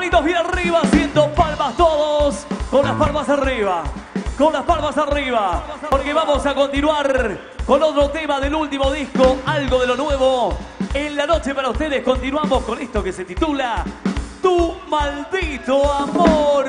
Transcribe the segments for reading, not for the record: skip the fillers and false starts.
manitos bien arriba, haciendo palmas todos. Con las palmas arriba. Con las palmas arriba. Porque vamos a continuar con otro tema del último disco. Algo de lo nuevo. En la noche para ustedes continuamos con esto que se titula Tu Maldito Amor.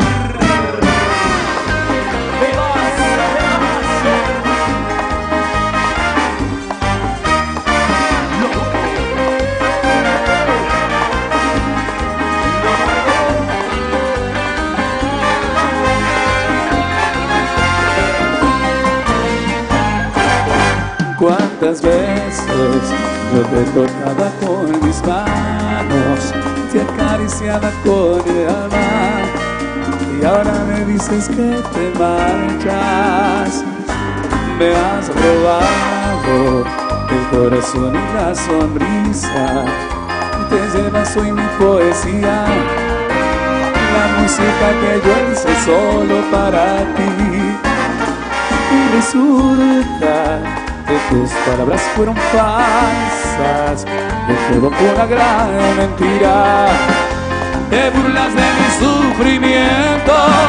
Cuántas veces yo te tocaba con mis manos, te acariciaba con el alma, y ahora me dices que te marchas. Me has robado el corazón y la sonrisa, te llevas hoy mi poesía, la música que yo hice solo para ti, y resulta que tus palabras fueron falsas, de todo fue una gran mentira. Te burlas de mi sufrimiento,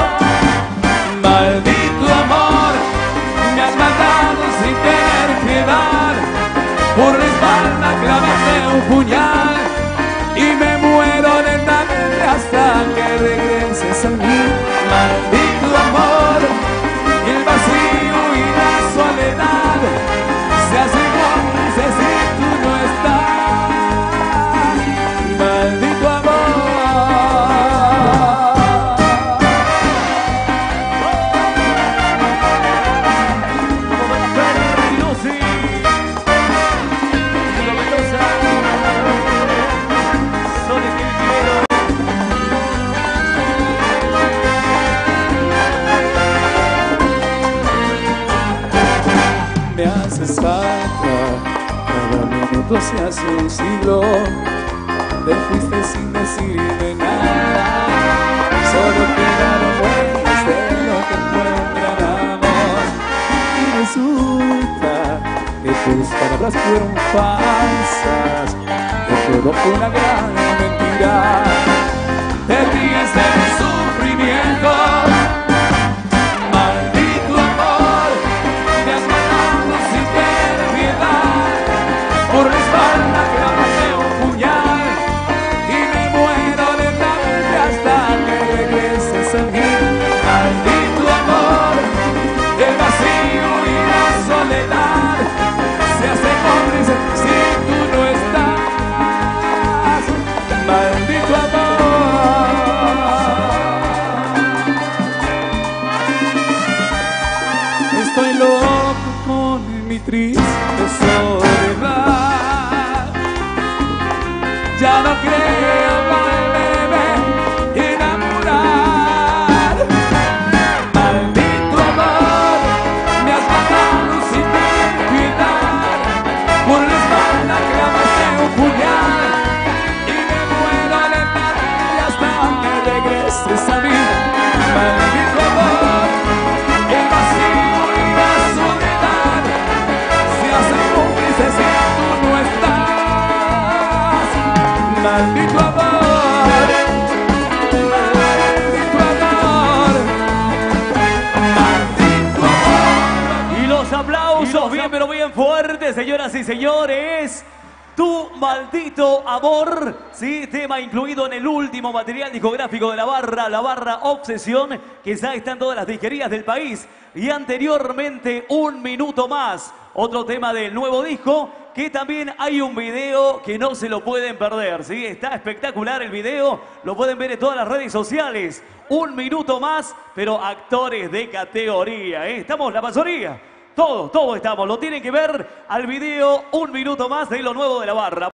maldito amor, me has matado sin tener piedad. Por la espalda clavaste un puñal y me muero lentamente hasta que regreses a mí. Maldito amor, y el vacío y la soledad se hacen cómplices si tú no estás. Maldito amor. Me haces falta, cada minuto se hace un siglo. Te fuiste sin decirme nada, solo quedaron huellas de lo que fue un gran amor. Y resulta que tus palabras fueron falsas, que todo fue una gran mentira. Te ríes de mi sufrimiento, por la espalda clavaste un puñal y me muero lentamente hasta que regreses a mí. Maldito amor, el vacío y la soledad se hacen cómplices si tú no estás. Maldito amor. Estoy loco con mi triste soledad. Ya no creo volverme enamorar. Maldito amor, me has matado sin tener piedad. Por la espalda clavaste un puñal y me muero lentamente hasta que regreses a mí. Maldito amor, el vacío y la soledad se hacen cómplices si tú no estás. Maldito amor, maldito amor, maldito amor. Y los aplausos bien pero bien fuertes, señoras y señores. Tu Maldito Amor, sí, tema incluido en el último material discográfico de la barra Obsesión, que ya está en todas las disquerías del país. Y anteriormente, Un Minuto Más, otro tema del nuevo disco, que también hay un video que no se lo pueden perder, ¿sí? Está espectacular el video, lo pueden ver en todas las redes sociales. Un Minuto Más, pero actores de categoría, ¿eh? Estamos la mayoría, todos estamos, lo tienen que ver al video Un Minuto Más de lo nuevo de la barra.